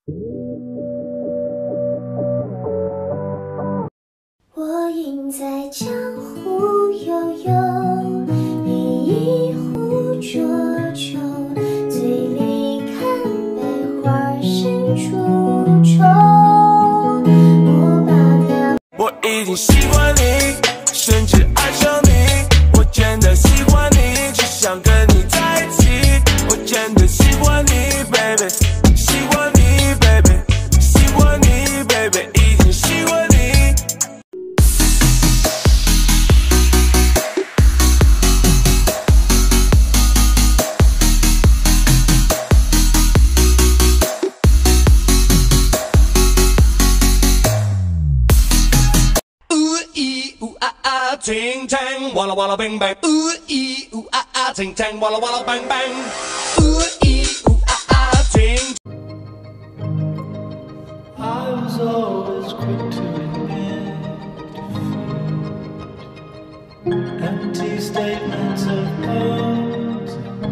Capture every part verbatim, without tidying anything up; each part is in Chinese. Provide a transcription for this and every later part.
我应在江湖悠悠，饮一壶浊酒，醉里看百花深处愁。我把它， 我已经习惯你，甚至爱上你。我真的喜欢你，只想跟你在一起。我真的喜欢你 ，baby， 喜欢你 ，baby， 喜欢你 ，baby， 已经喜欢你。 Ting tang, walla walla bang bang. Ooh ee ooh ah ah, ting tang, walla walla bang bang. Ooh ee ooh ah ah, ting. I was always quick to admit empty statements of poems.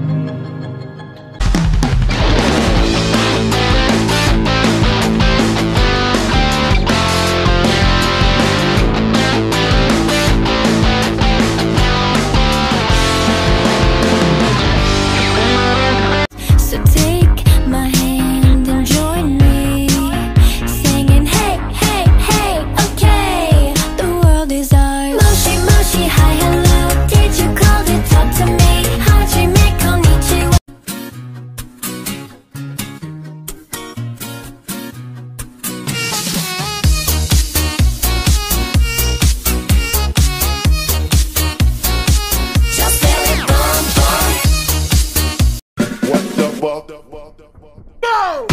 Go!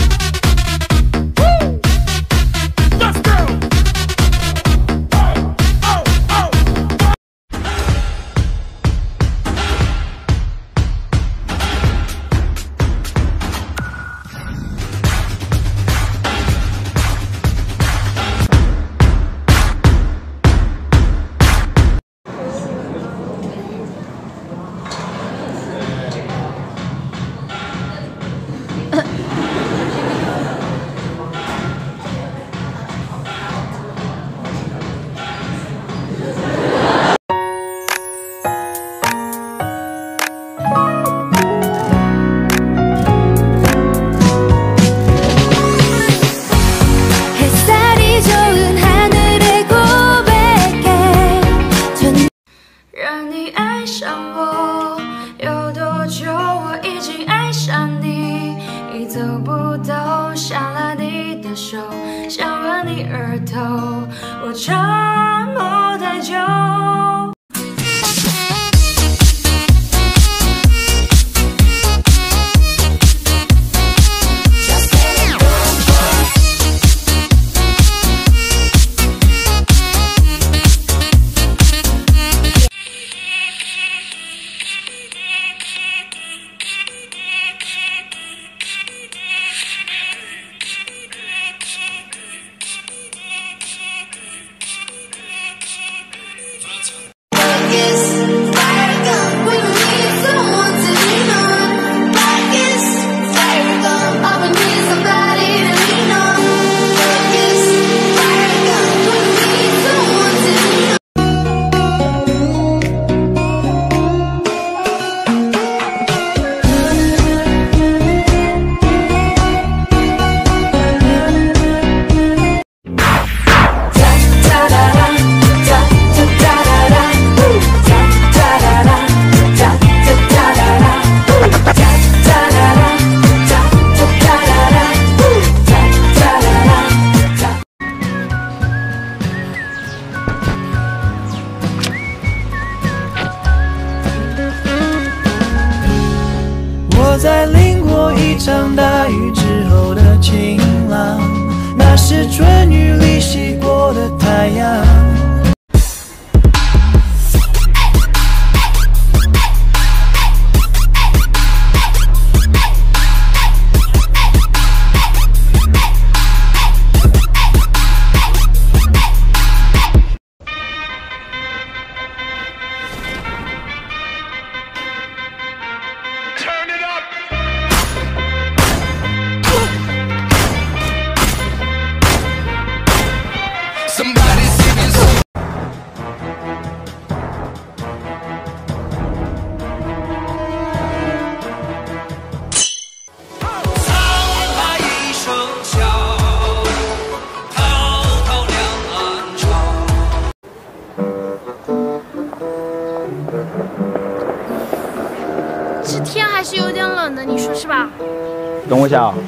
吧？ 等我一下啊。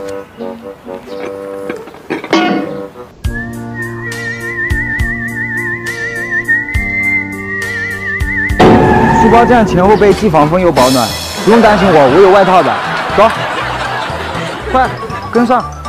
书包这样前后背既防风又保暖，不用担心我，我有外套的。走，快跟上。